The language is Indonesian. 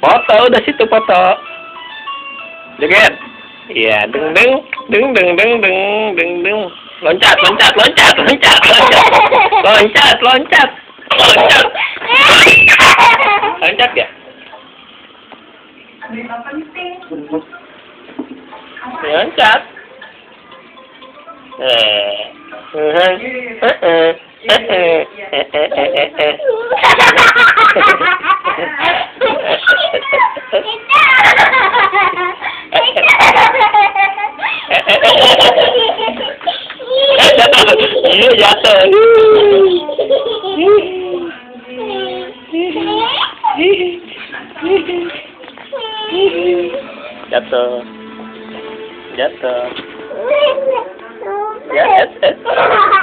Foto, udah situ foto. Joget. Iya, deng deng deng deng deng deng deng deng. Loncat, loncat, loncat, loncat, loncat. Loncat, loncat. Loncat. Loncat ya? Loncat. Iya jatuh. Jatuh. Jatuh. Ya,